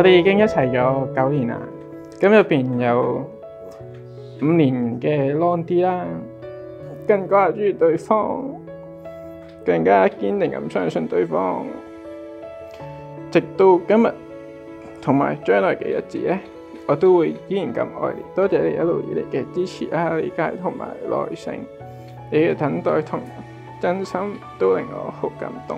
我哋已經一齊咗9年啦，咁入邊有5年嘅 long 啲啦，更掛住對方，更加堅定咁相信對方，直到今日同埋將來嘅日子咧，我都會依然咁愛你。多謝你一路以嚟嘅支持啊、理解同埋耐性，你嘅等待同真心都令我好感動。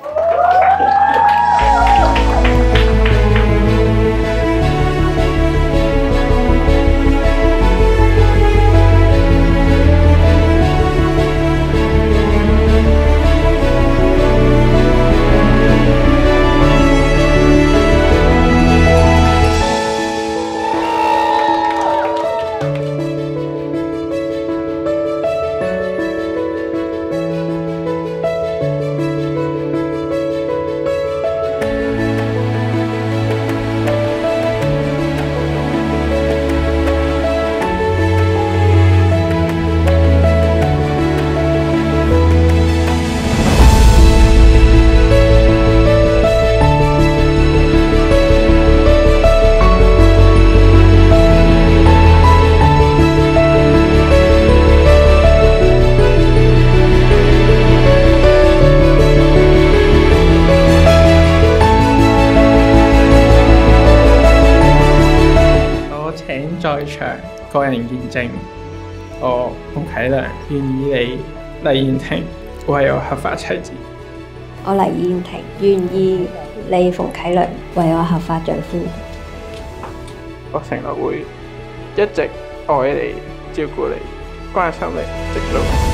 在場個人見證，我馮啟良願意你黎燕婷為我合法妻子。 我黎燕婷願意你馮啟良為我合法丈夫。 我承諾會一直愛你、照顧你、關心你，直到